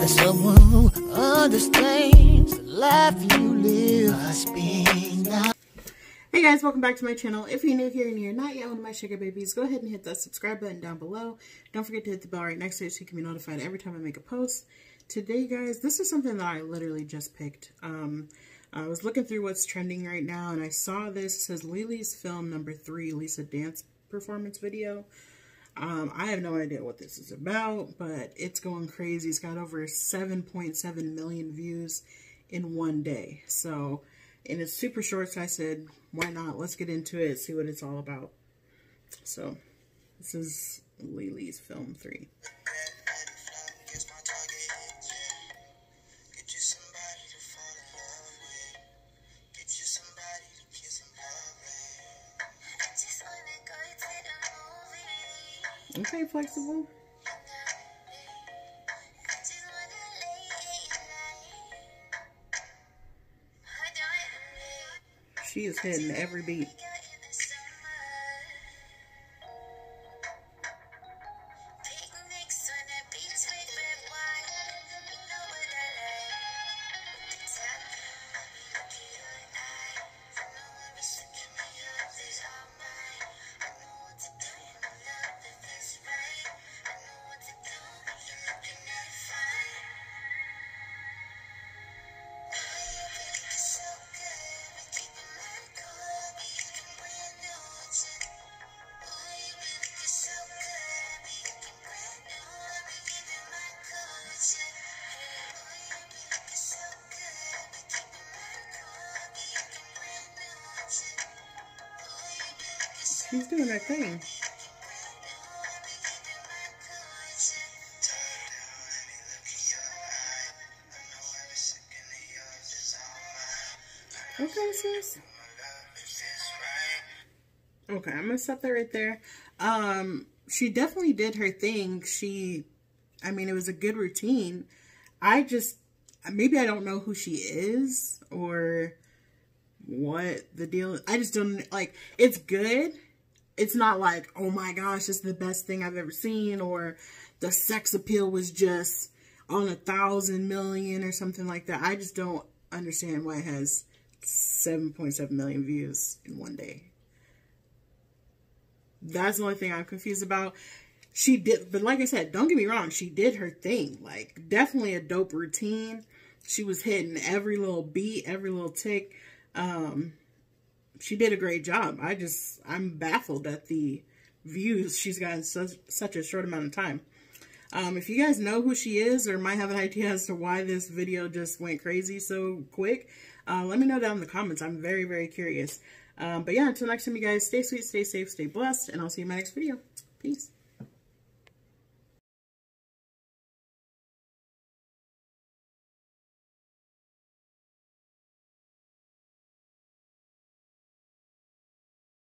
someone who understands the life you live must be now. Hey guys, welcome back to my channel. If you're new here and you're not yet one of my sugar babies, go ahead and hit that subscribe button down below. Don't forget to hit the bell right next to it so you can be notified every time I make a post. Today, guys, this is something that I literally just picked. I was looking through what's trending right now, and I saw this. It says Lily's Film Number 3 Lisa Dance Performance Video. I have no idea what this is about, but it's going crazy. It's got over 7.7 million views in one day. So, and it's super short, so I said, why not? Let's get into it, see what it's all about. So, this is Lily's Film 3. Okay, flexible. She is hitting every beat. She's doing her thing. Okay, sis. Okay, I'm gonna stop that right there. She definitely did her thing. I mean, it was a good routine. Maybe I don't know who she is or what the deal is. I just don't, like, it's good. It's not like, oh my gosh, it's the best thing I've ever seen, or the sex appeal was just on 1,000 million or something like that. I just don't understand why it has 7.7 million views in one day. That's the only thing I'm confused about. She did, but like I said, don't get me wrong, she did her thing. Like, definitely a dope routine. She was hitting every little beat, every little tick. She did a great job. I'm baffled at the views she's got in such a short amount of time. If you guys know who she is or might have an idea as to why this video just went crazy so quick, let me know down in the comments. I'm very, very curious. But yeah, until next time, you guys, stay sweet, stay safe, stay blessed, and I'll see you in my next video. Peace.